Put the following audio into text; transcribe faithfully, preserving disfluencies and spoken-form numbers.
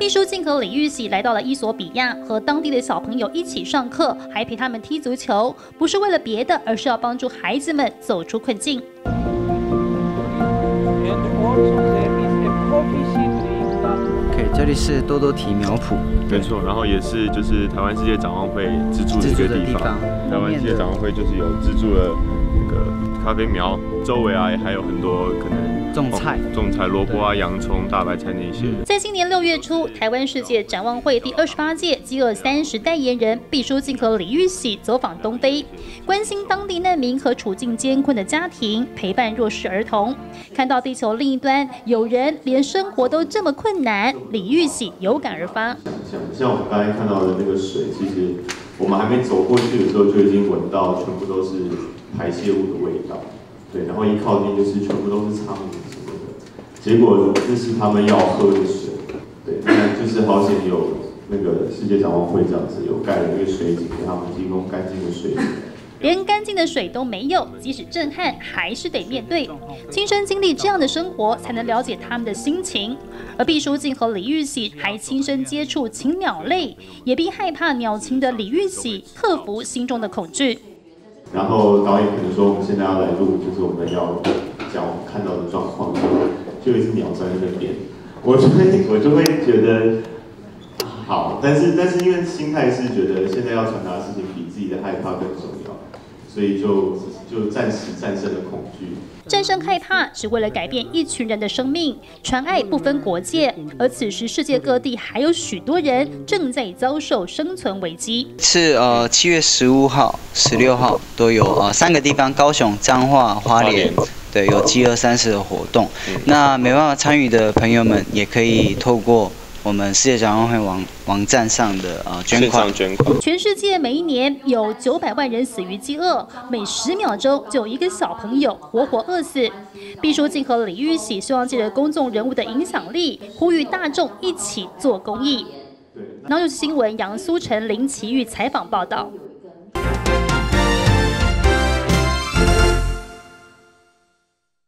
秘书静和李玉玺来到了伊索比亚，和当地的小朋友一起上课，还陪他们踢足球，不是为了别的，而是要帮助孩子们走出困境。 OK， 这里是多多体苗圃， 没错，然后也是就是台湾世界展望会资助的一个地方。台湾世界展望会就是有资助了那个咖啡苗，周围啊还有很多可能种菜、 哦、种菜萝卜啊、洋葱、大白菜那些。 在今年六月初，台湾世界展望会第二十八届饥饿三十代言人毕书尽和李玉玺走访东非，关心当地难民和处境艰困的家庭，陪伴弱势儿童。看到地球另一端有人连生活都这么困难，李玉玺有感而发。 像我们刚才看到的那个水，其实我们还没走过去的时候就已经闻到全部都是排泄物的味道，对，然后一靠近就是全部都是苍蝇什么的，结果这是他们要喝的水，对，那就是好险有那个世界展望会这样子有盖了一个水井，给他们提供干净的水。 连干净的水都没有，即使震撼，还是得面对。亲身经历这样的生活，才能了解他们的心情。而毕书尽和李玉玺还亲身接触禽鸟类，也逼害怕鸟禽的李玉玺克服心中的恐惧。 然后导演可能说，我们现在要来录，就是我们要讲我们看到的状况，就有一只鸟站在那边，我就会我就会觉得好，但是但是因为心态是觉得现在要传达的事情比自己的害怕更重要。 所以就就暂时战胜了恐惧， 战胜害怕是为了改变一群人的生命，传爱不分国界。而此时世界各地还有许多人正在遭受生存危机。 是呃七月十五号、十六号都有呃三个地方，高雄、彰化、花莲，对，有饥饿三十的活动。那没办法参与的朋友们，也可以透过 我们世界展望会网网站上的呃捐款， 捐款。 全世界每一年有九百万人死于饥饿，每十秒钟就有一个小朋友活活饿死。毕书尽和李玉玺希望借着公众人物的影响力，呼吁大众一起做公益。然后就是新闻，杨苏成、林奇玉采访报道。